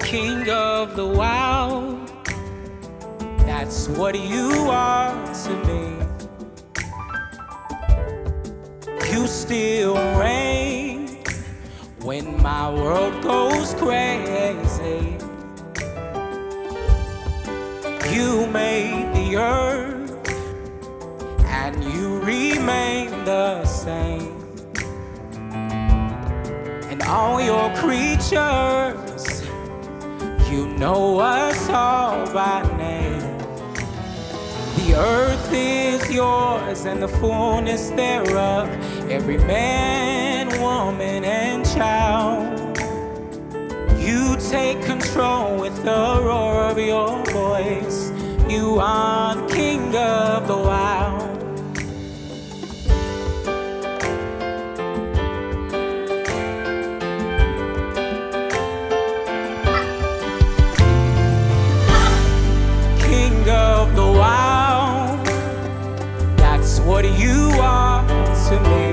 king of the wild, that's what you are to me. You still reign when my world goes crazy. You made the earth and you remain the same. And all your creatures, you know us all by name. The earth is yours and the fullness thereof, every man, woman, and child. You take control with the roar of your voice. You are the king of the wild. King of the wild, that's what you are to me.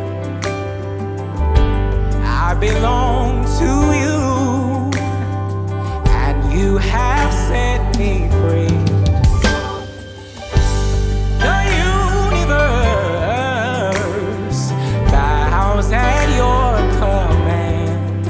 I belong to you, and you have set me free. The universe bows at your command,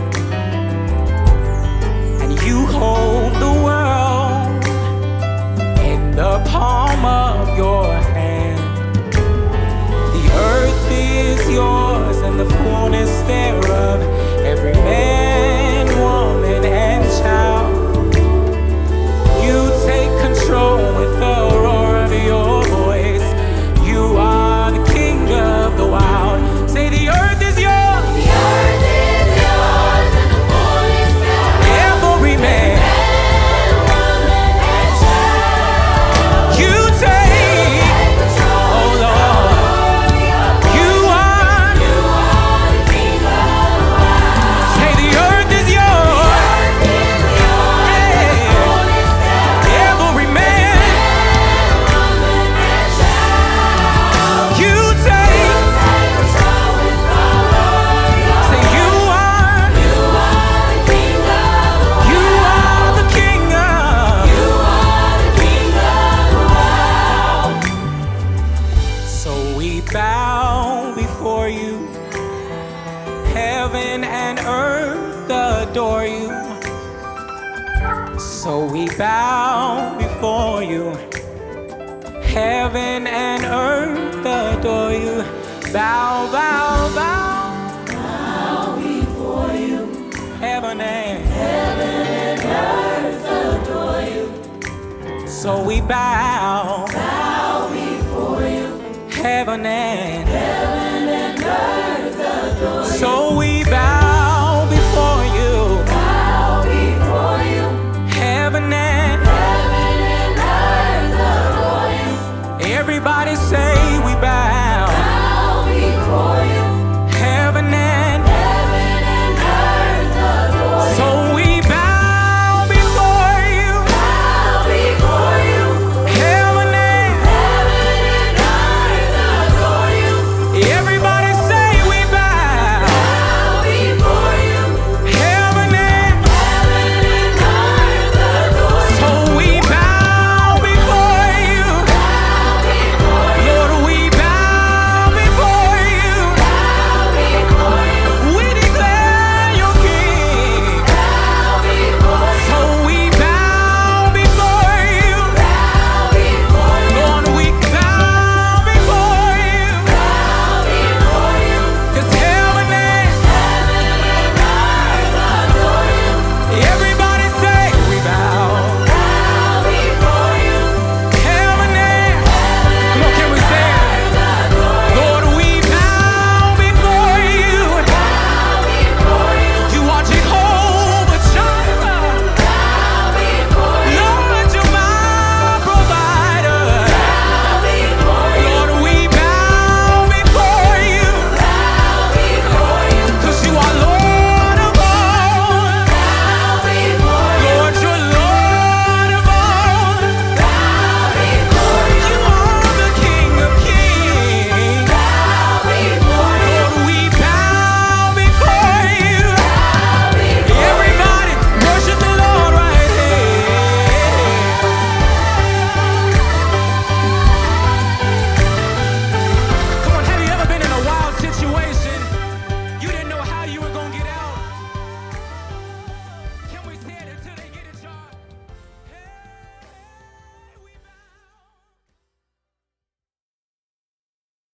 and you hold the world in the palm of your hand. The earth is yours and the fullness thereof, every man, woman, and child. You take control with the roar of your voice. You are the king of the wild. Say the earth is yours. The earth is yours and the fullness thereof. Every man, woman, and child. You take control. Oh Lord, you are the king of the wild. Say the earth is yours. The earth is yours and the fullness thereof. Every man, woman, and child. You take control with the roar of your voice. Say you are the king of the wild. You are the king of. You are the king of the wild. So we bow before you. Heaven and earth adore you. So we bow before you. Heaven and earth adore you. Bow, bow, bow. Bow before you. Heaven and earth adore you. So we bow. Bow before you. Heaven and